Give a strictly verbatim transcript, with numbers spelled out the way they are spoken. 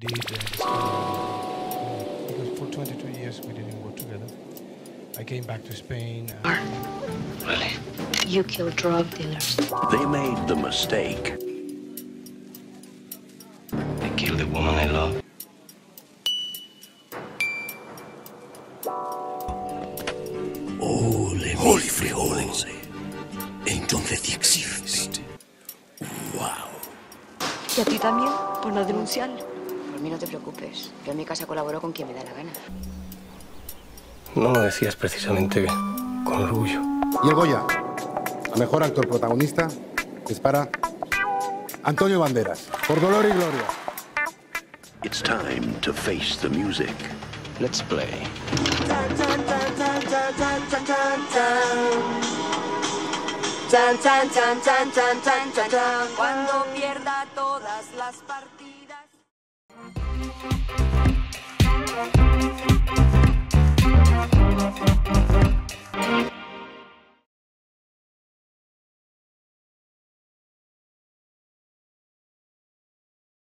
did uh, discover, because for twenty-two years we didn't work together. I came back to Spain. And Really? You killed drug dealers. They made the mistake. I killed the woman I love. Holy, holy frijoles. Entonces sí existe. Wow. ¿Y a ti también? ¿Por no denunciarlo? Por mí no te preocupes. Yo en mi casa colaboro con quien me da la gana. No lo decías precisamente con orgullo. Y el Goya, a mejor actor protagonista, es para Antonio Banderas, por Dolor y Gloria. It's time to face the music. Let's play. Cuando pierda